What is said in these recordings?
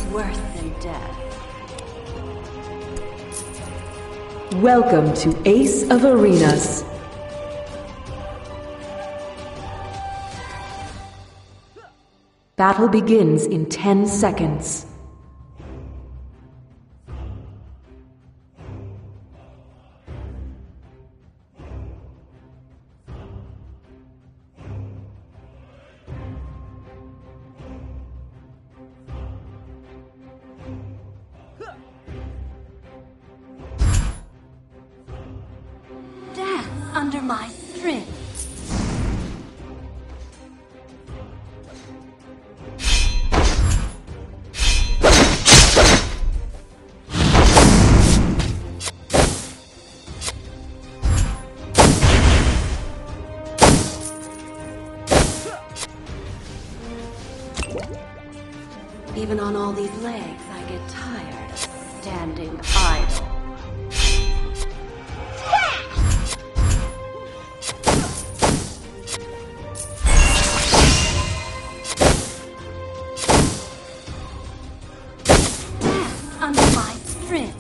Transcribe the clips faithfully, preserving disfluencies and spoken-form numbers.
worse than death. Welcome to Ace of Arenas. Battle begins in ten seconds. Under my strength. Even on all these legs, I get tired of standing idle. Under my strength.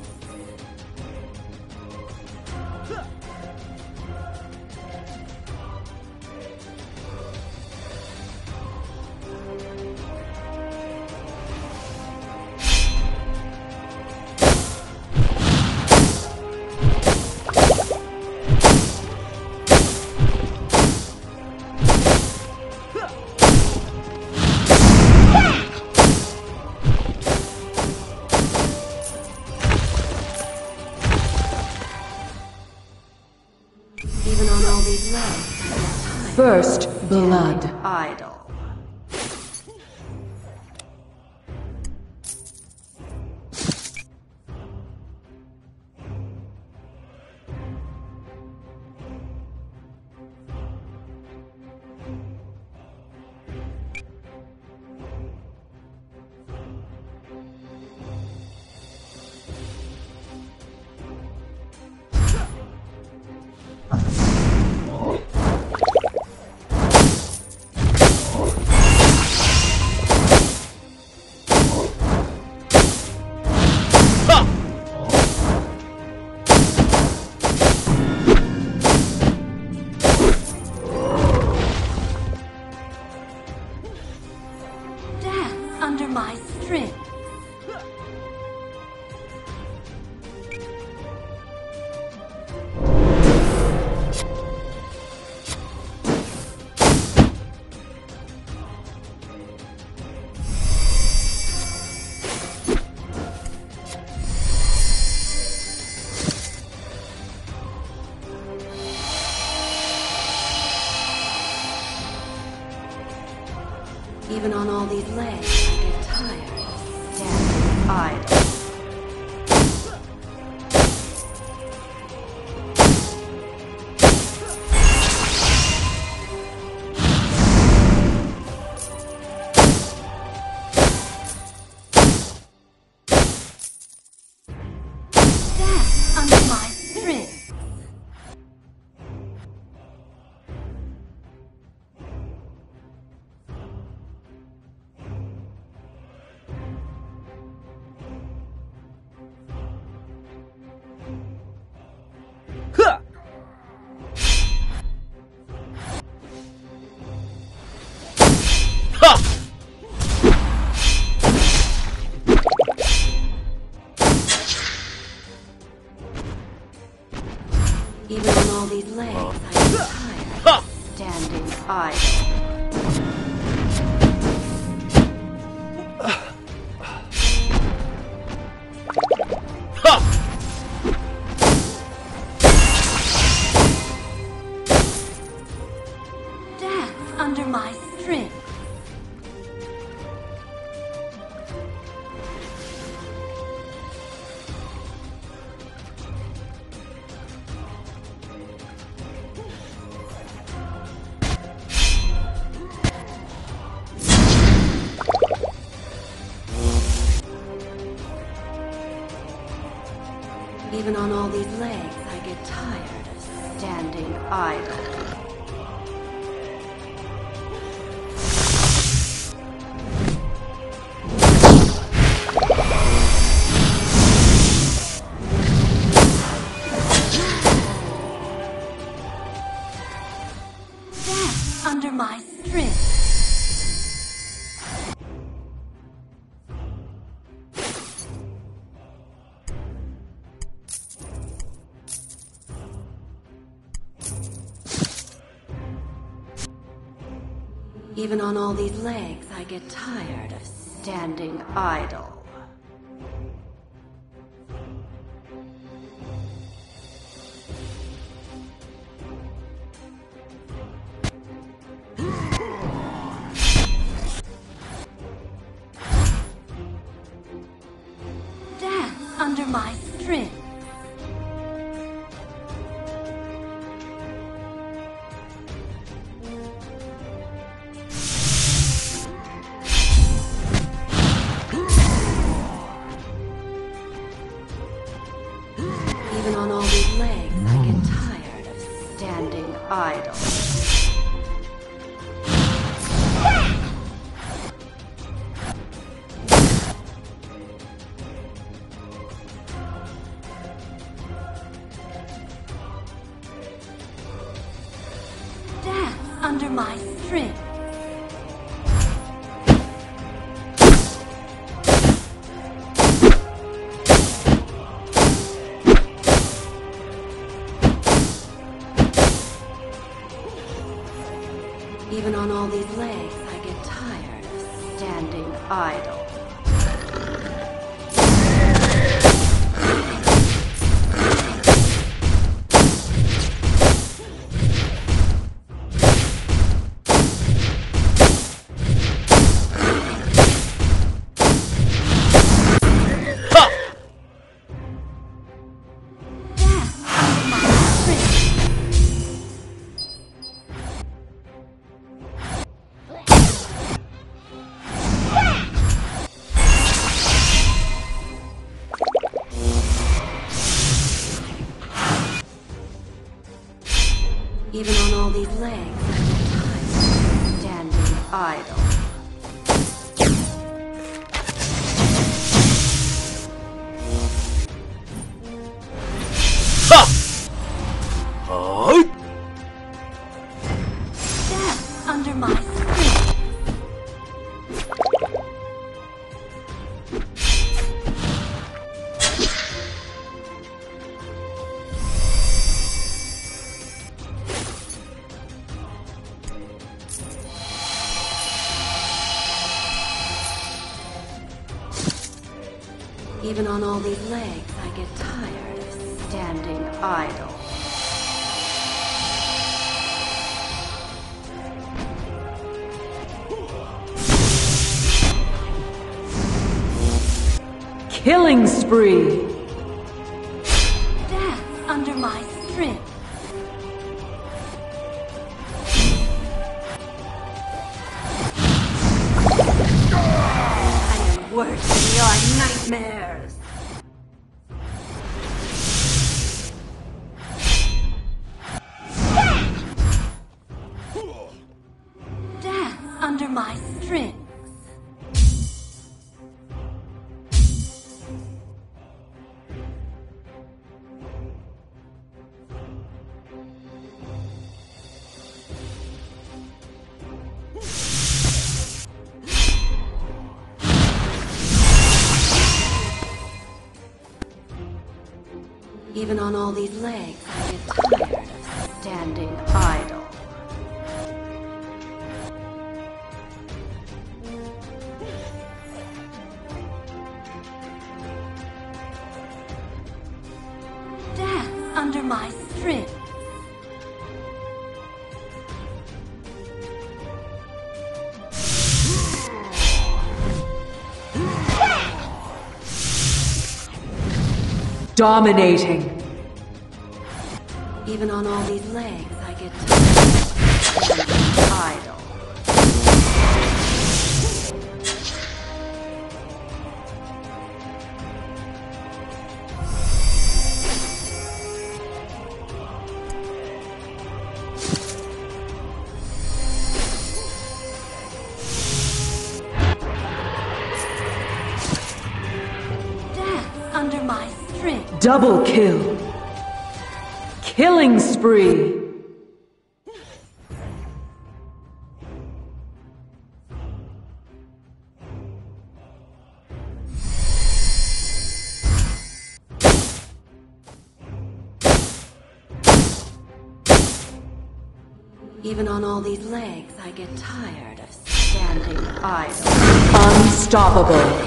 Even on all these legs, I get tired. First blood. Idle. Under my strength. Even on all these legs, I get tired of standing idle. Death under my strength. Even on all these legs, I get tired of standing idle. Death under my strength. Even on all these legs, I get tired of standing idle. Even on all these legs, I get tired of standing idle. Dance under my strength. Even on all these legs, I get tired of standing idle. Dance under my strength. Even on all these legs, I get tired of standing idle. Even on all these legs, I get tired of standing idle. Dance under my strength. Even on all these legs, I get tired of standing idle. Killing spree! Dance under my strength. I am worse than your nightmares. Dance under my strength. Even on all these legs, I get tired of standing idle. Dance under my strength. Dominating. Even on all these legs, I get tired of standing idle. Dance under my strength. Double kill. Killing spree. Even on all these legs, I get tired of standing idle. Unstoppable.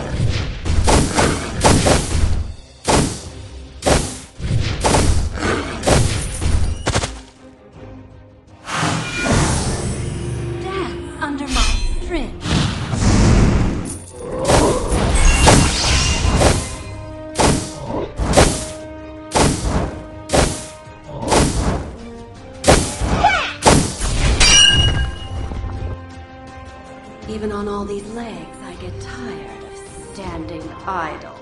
Under my strength. Even on all these legs, I get tired of standing idle.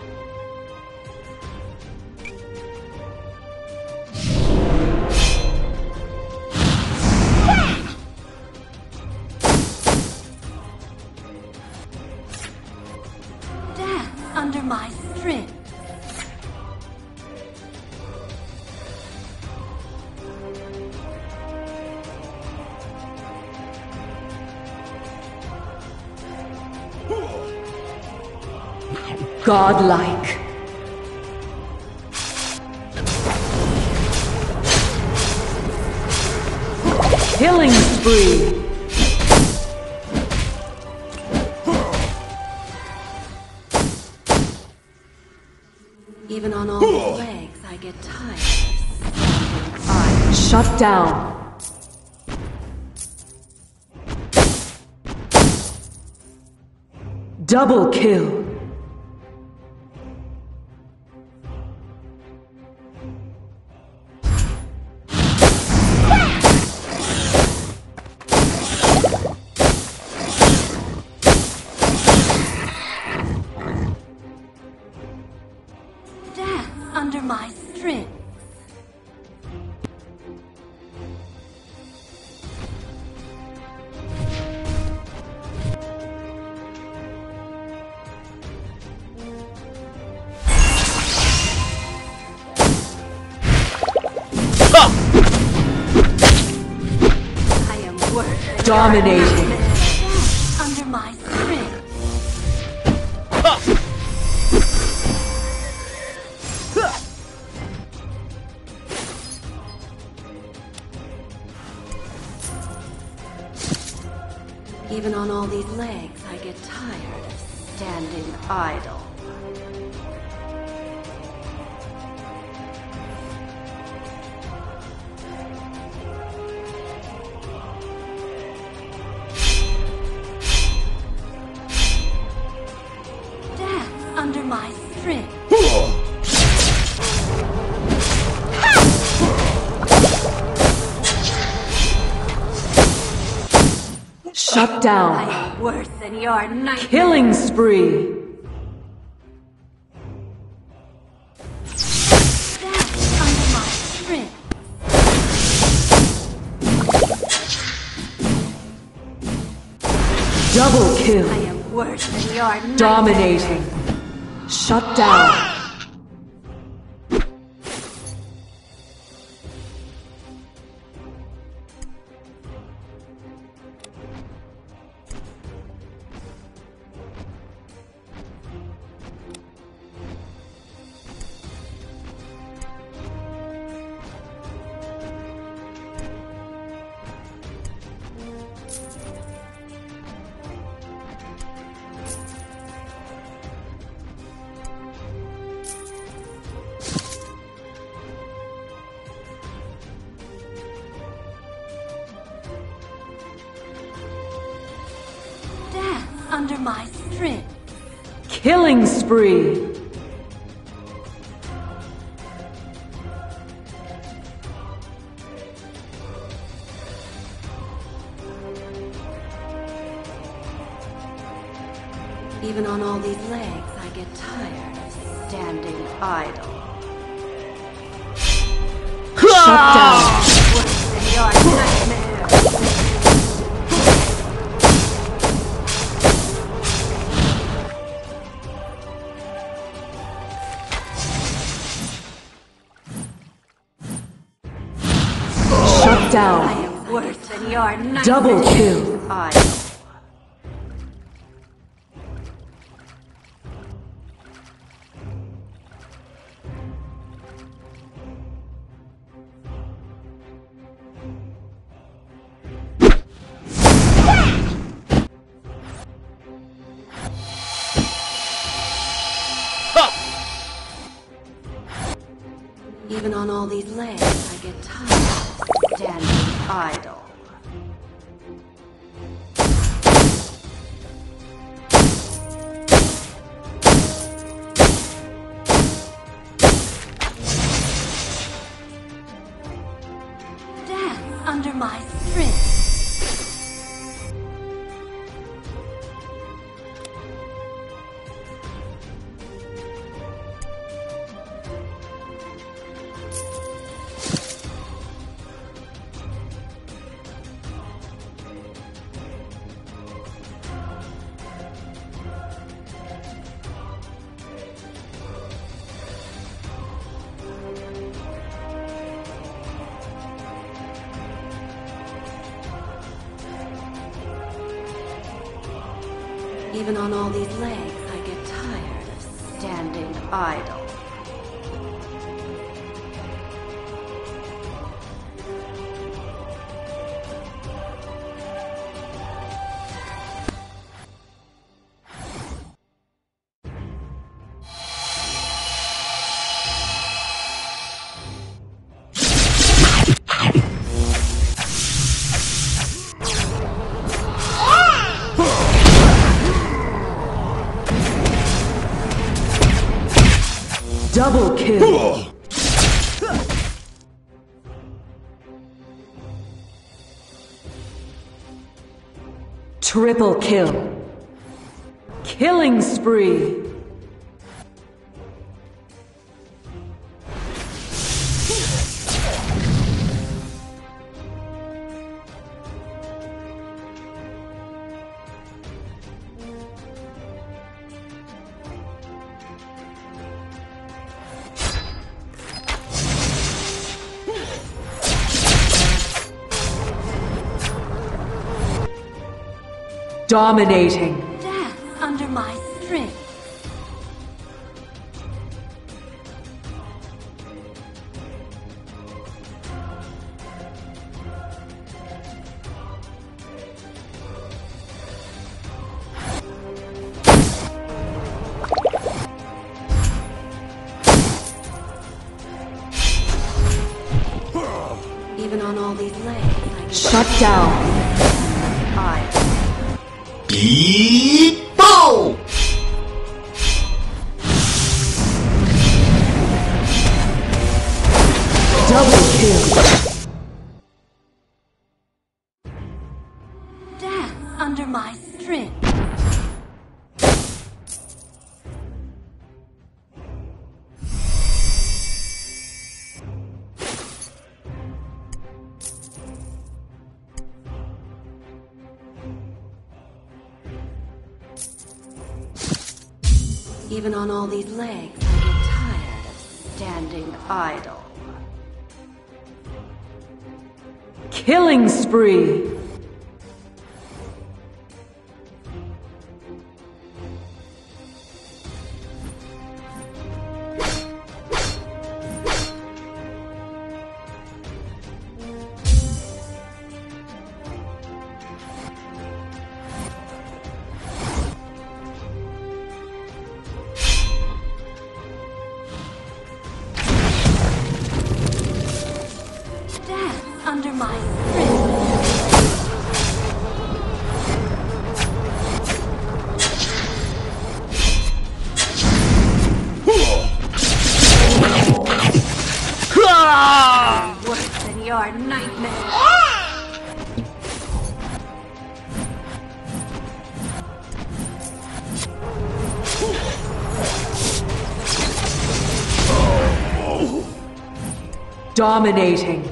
Under my strength. Godlike. Killing spree. Even on all these legs, I get tired. I Shut down. Double kill. under my strength. I am worth dominating. Under my strength. Even on all these legs, I get tired of standing idle. Death under my strength. Shut down. I am worse than your nightmare. Killing spree. Death under my strength. Double kill. I am worse than your nightmare. Dominating. Shut down. Under my strength. Killing spree. Even on all these legs, I get tired of standing idle. Shut down. Worse than your nightmare. Shut down. I am worse than your nightmare. Double kill. Idle. Even on all these legs, I get tired standing idle. Dance under my strength. Even on all these legs, I get tired of standing idle. Double kill. Triple kill. Killing spree. Dominating. Dance under my strength. Even on all these legs, I get Shut down. I People! Double kill. dance under my strength. Even on all these legs, I get tired of standing idle. Killing spree. Under my strength. Worse than your nightmare. Dominating.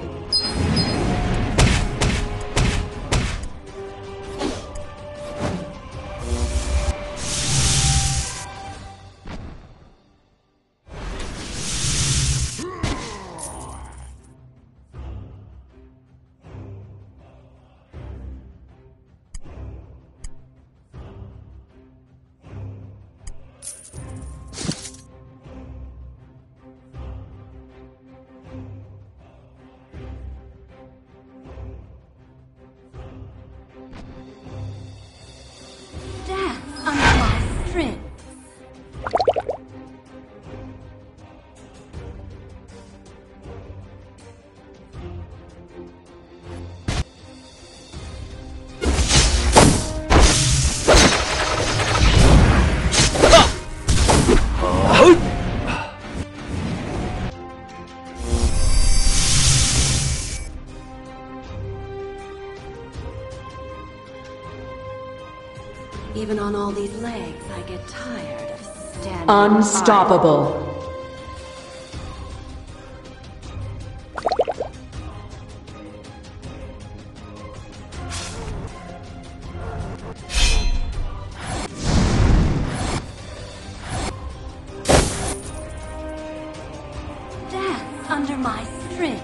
Even on all these legs, I get tired of standing. Unstoppable. Death under my strength.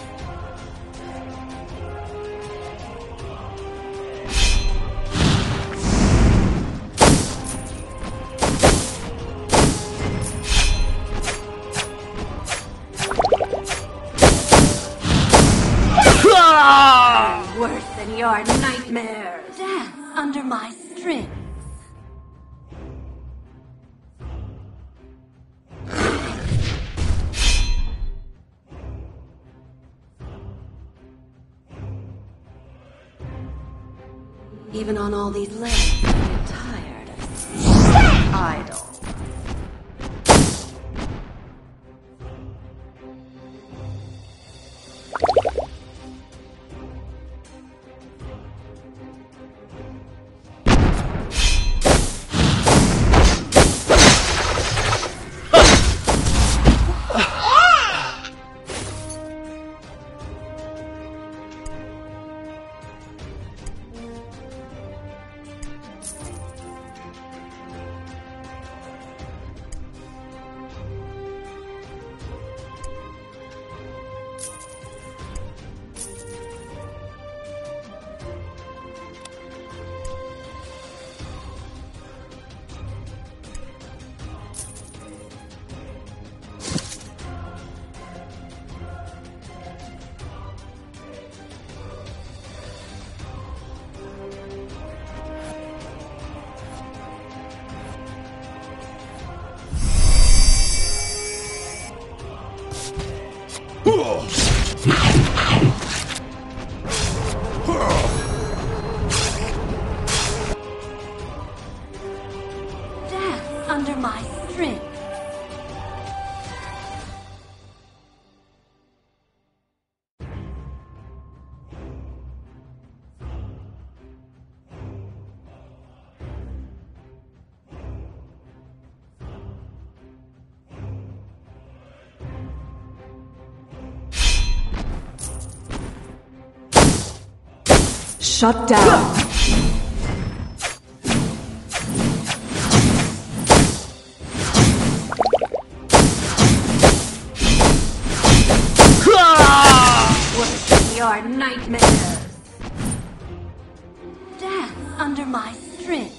Worse than your nightmares. Death under my strength. Even on all these legs, I get tired of idle. Death under my strength. Shut down. Worse than your nightmares. Death under my strength.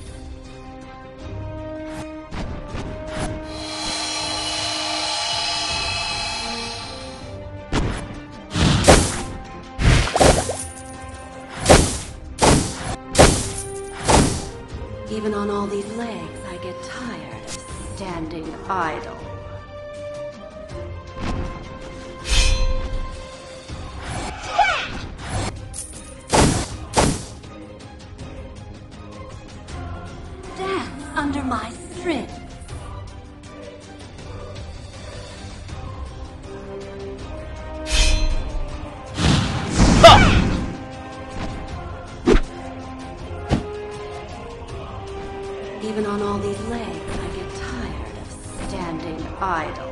Even on all these legs, I get tired of standing idle. Death under my strength. Even on all these legs, I get tired of standing idle.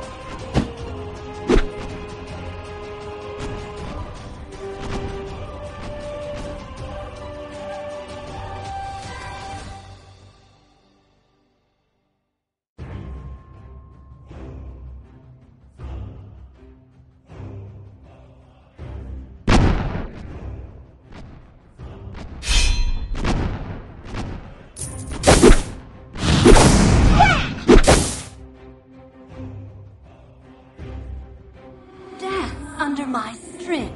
Under my strength.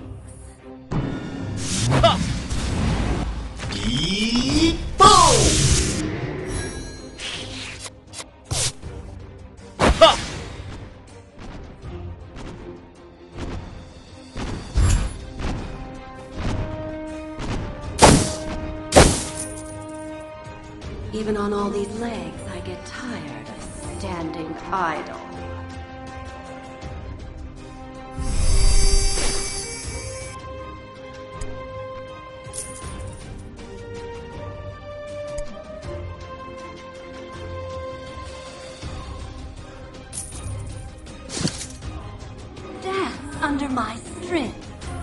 Even on all these legs, I get tired of standing idle. under my strength.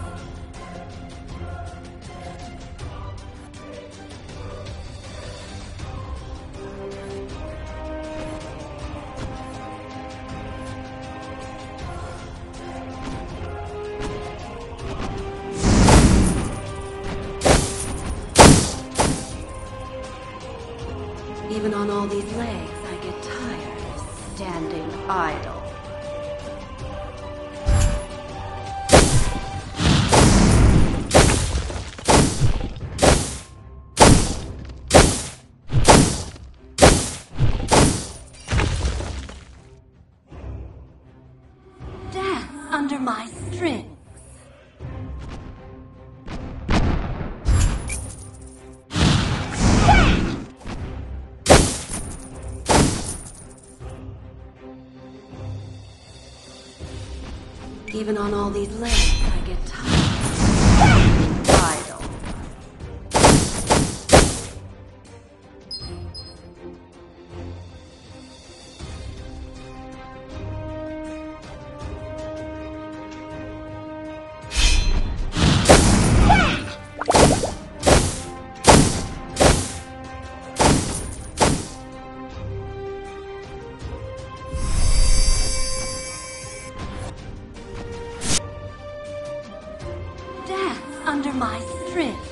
Even on all these legs, I get tired of standing idle. Death under my strength. Even on all these legs, I get tired. Idle. Under my strength.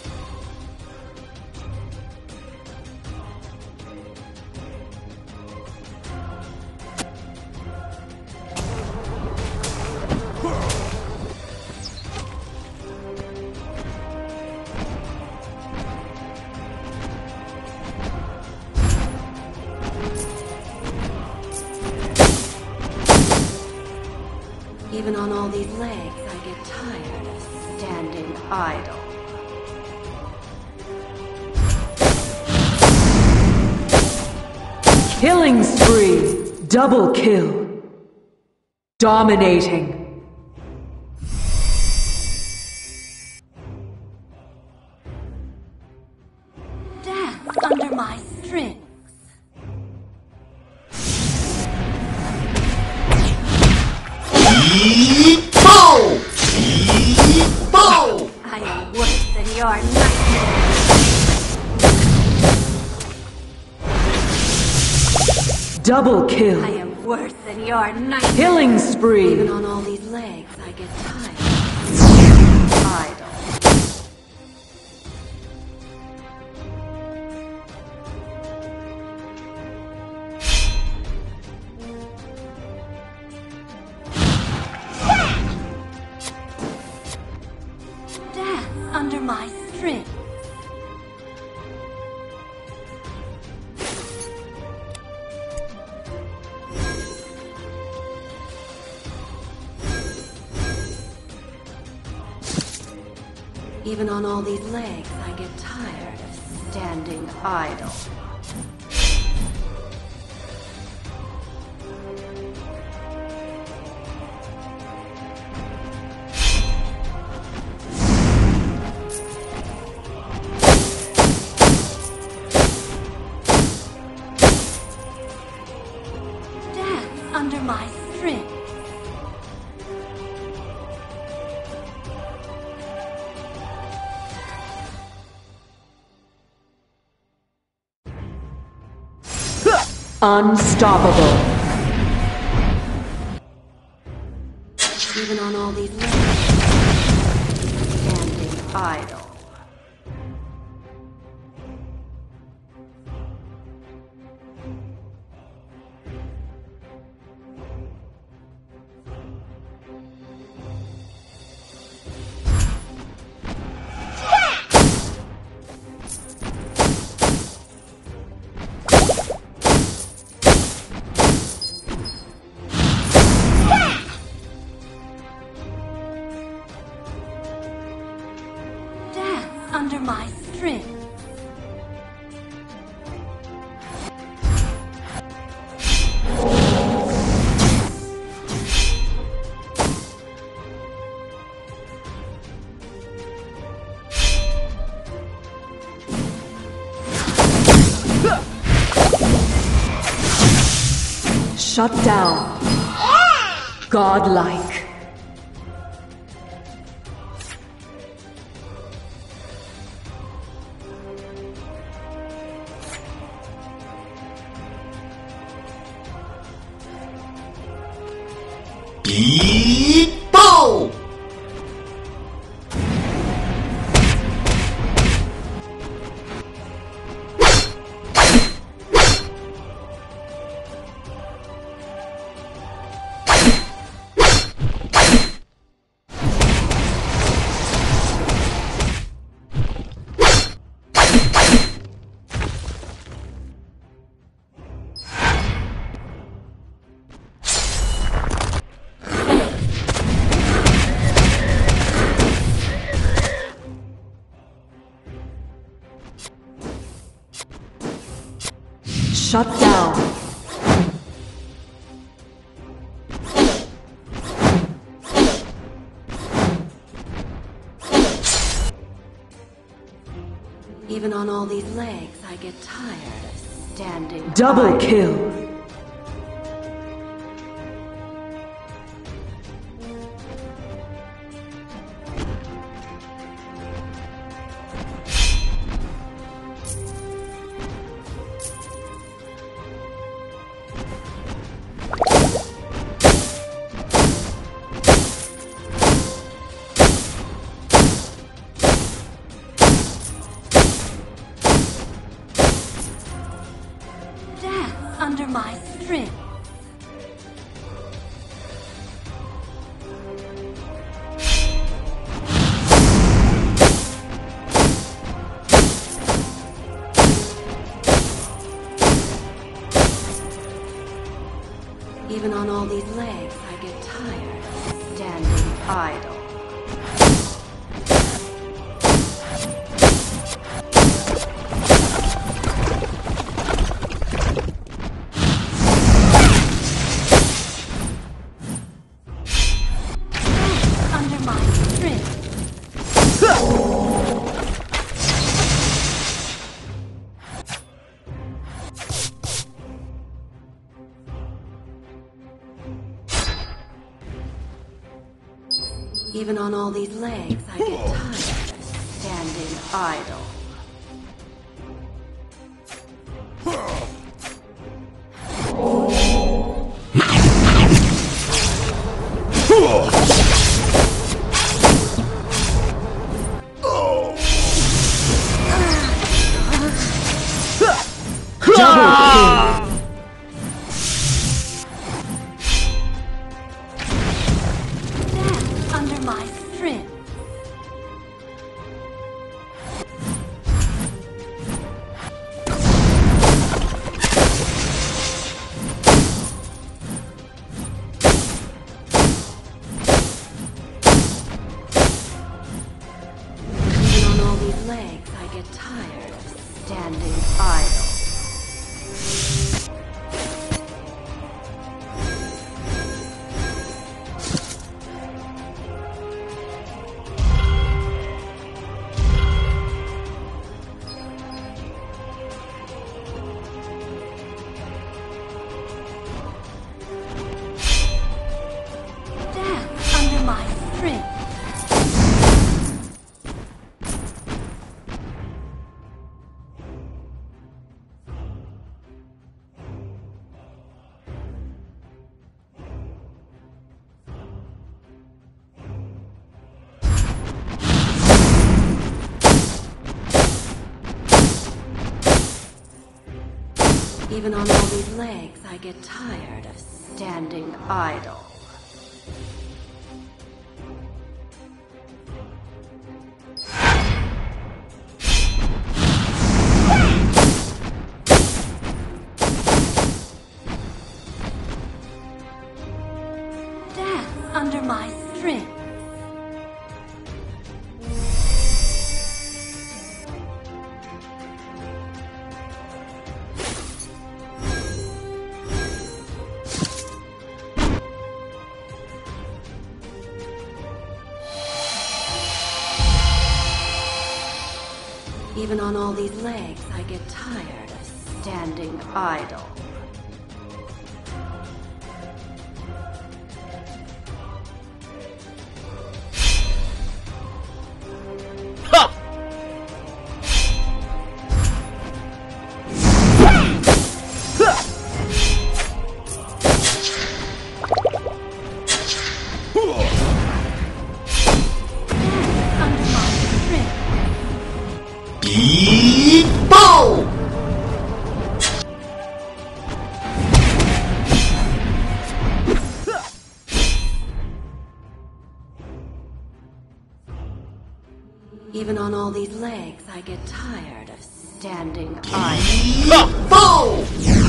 Even on all these legs, I get tired of standing idle. Killing spree. Double kill. Dominating. Death under my strength. Bow! Bow! I am worse than your nightmare. Double kill. I am worse than your nightmare. Killing spree. Even on all these legs, I get tired. Idle. Death under my strength. Even on all these legs, I get tired of standing idle. Death under my strength. Unstoppable. Even on all these legs, standing idle. Under my strength. Shut down. Godlike. Depot! Shut down. Even on all these legs, I get tired of standing. Double idle. kill. Under my strength. Even on all these legs, I get tired of standing idle. Even on all these legs, I get tired of standing idle. Double kill. Under my strength. Even on all these legs, I get tired of standing idle. Under my strength. Even on all these legs, I get tired of standing idle. Death under my strength. Even on all these legs, I get tired of standing idle. Eat bow! Even on all these legs, I get tired of standing idle. Eat bow!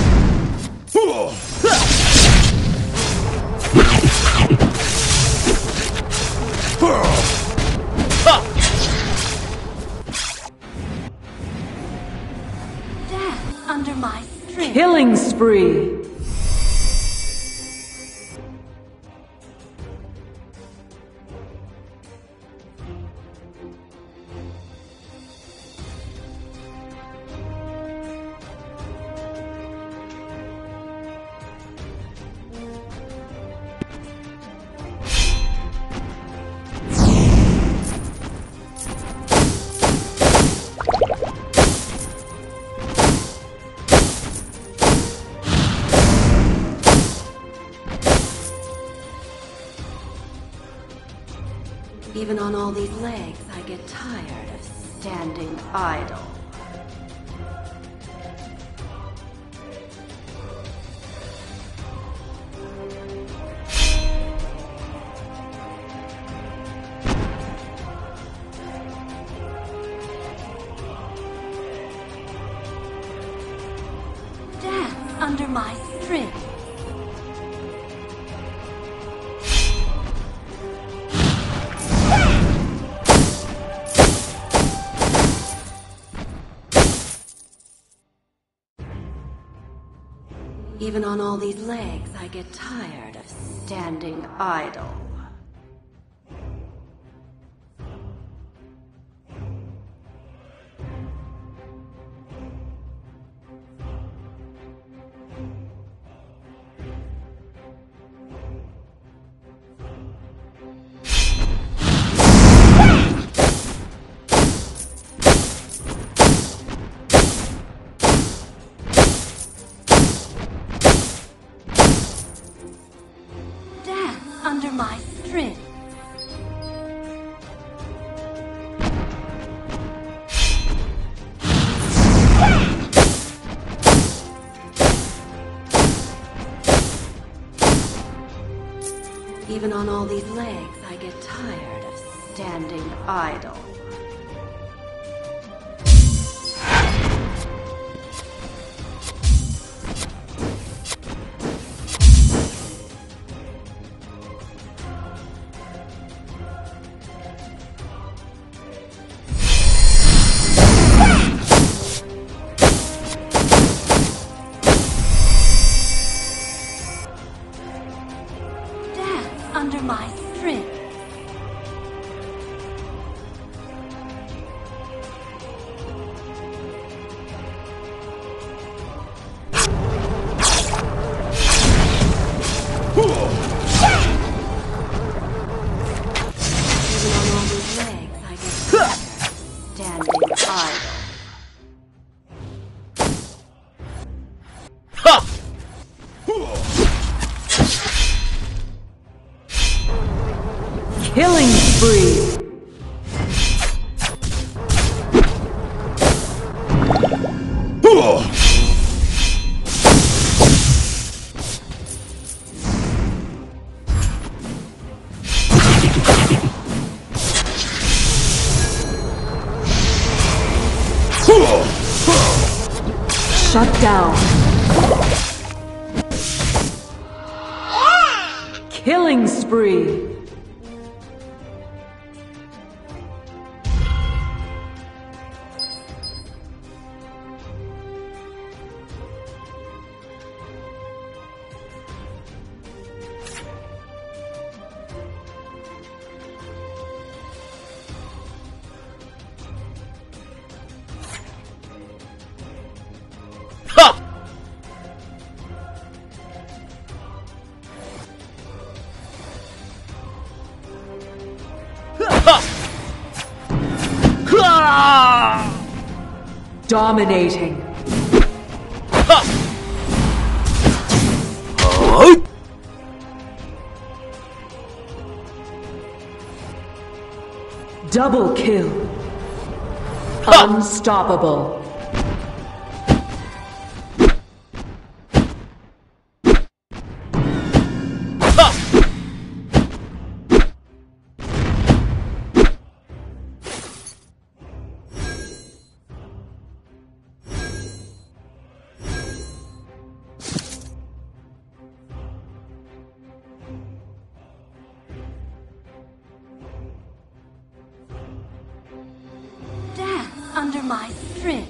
Death under my strength. Killing spree. Even on all these legs, I get tired of standing idle. Death under my strength. Even on all these legs, I get tired of standing idle. Under my strength. Even on all these legs, I get tired of standing idle. Under my strength. Even on all these legs, I get tired, standing idle. Killing spree. Shut down. Killing spree. Dominating. Double kill. Unstoppable. Under my strength.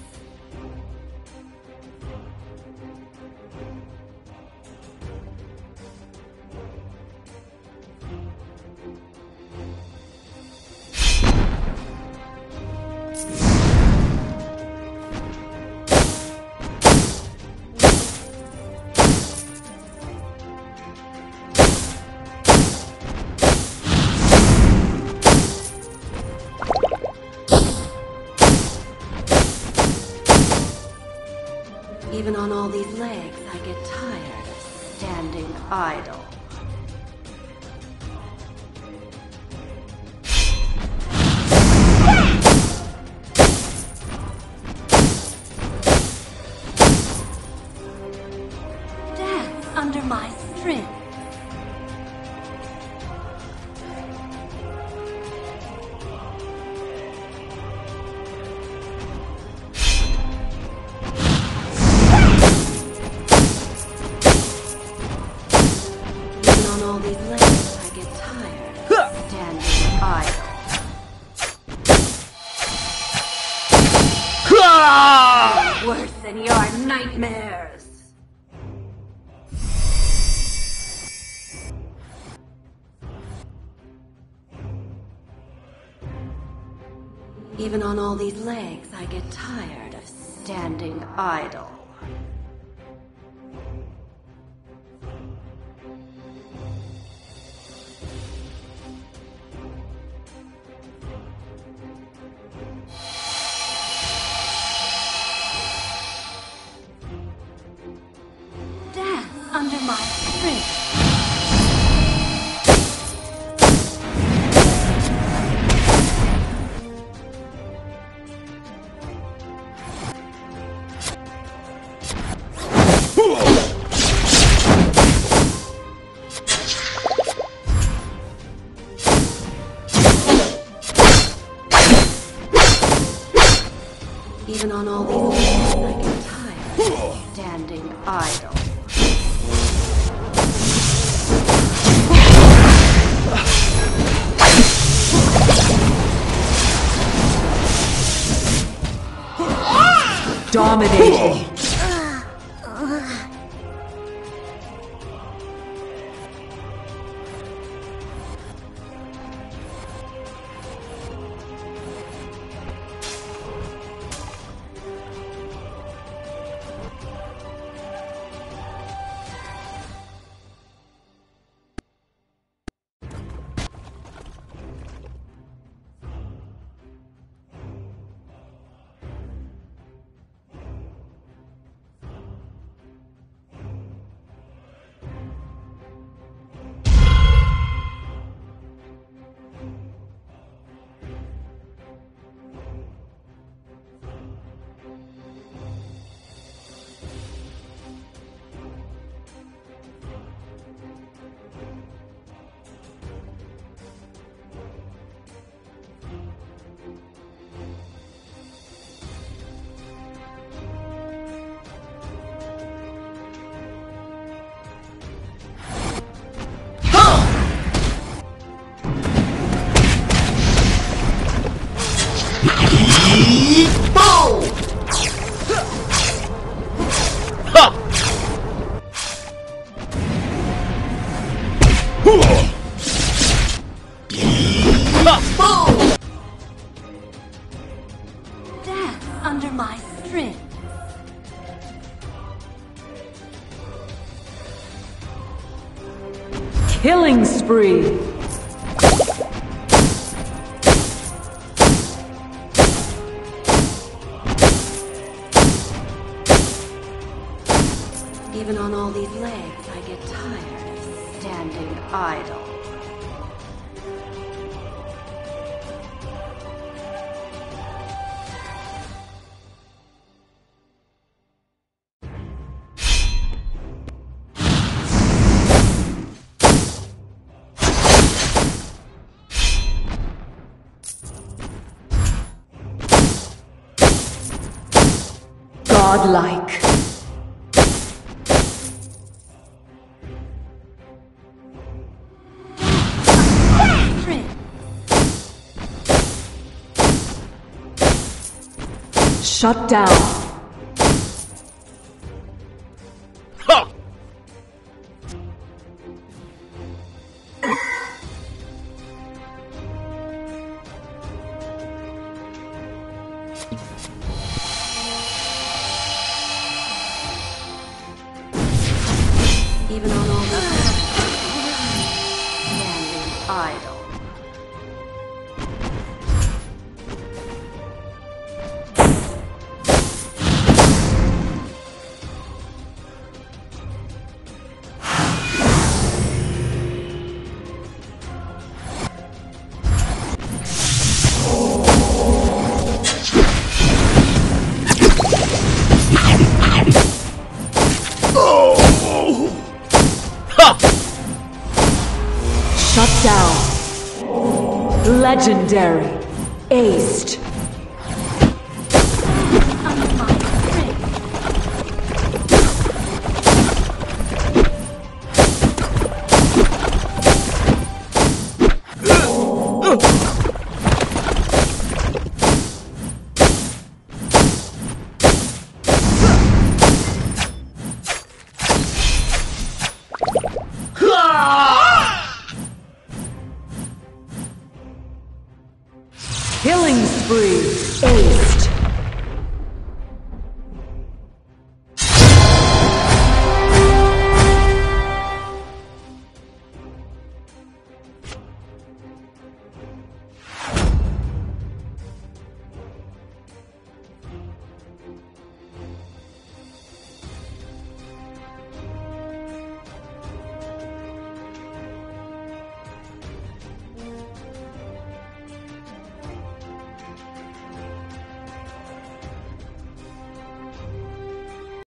Even on all these legs, I get tired of standing idle. Death under my strength. All these legs, I get tired of standing idle. Worse than your nightmares. Even on all these legs, I get tired of standing idle. Under my strength. Even on all these legs, I get tired of standing idle. Dominating. Death under my strength. Killing spree. Even on all these legs, I get tired of standing idle. Godlike. Shut down. Ha! Even on all the standing idle. Shut down. Legendary. Aced. Under my strength. Killing spree. Aced.